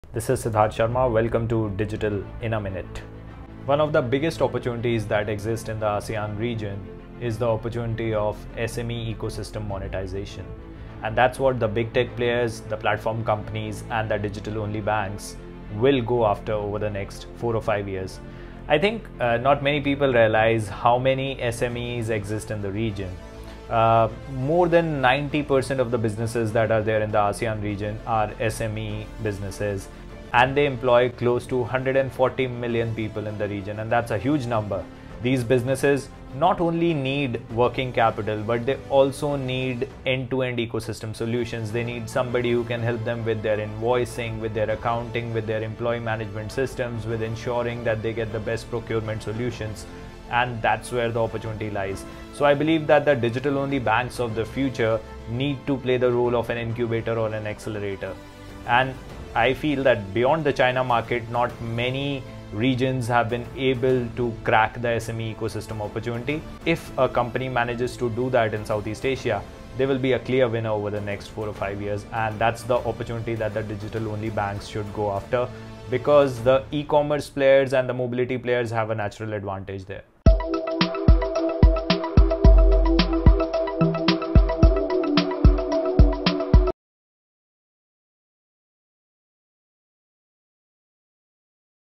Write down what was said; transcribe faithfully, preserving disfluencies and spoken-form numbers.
This is Siddharth Sharma. Welcome to Digital in a Minute. One of the biggest opportunities that exist in the ASEAN region is the opportunity of S M E ecosystem monetization. And that's what the big tech players, the platform companies, and the digital-only banks will go after over the next four or five years. I think uh, not many people realize how many S M Es exist in the region. Uh, more than ninety percent of the businesses that are there in the ASEAN region are S M E businesses, and they employ close to one hundred forty million people in the region, and that's a huge number. These businesses not only need working capital, but they also need end-to-end ecosystem solutions. They need somebody who can help them with their invoicing, with their accounting, with their employee management systems, with ensuring that they get the best procurement solutions. And that's where the opportunity lies. So I believe that the digital-only banks of the future need to play the role of an incubator or an accelerator. And I feel that beyond the China market, not many regions have been able to crack the S M E ecosystem opportunity. If a company manages to do that in Southeast Asia, they will be a clear winner over the next four or five years. And that's the opportunity that the digital-only banks should go after, because the e-commerce players and the mobility players have a natural advantage there.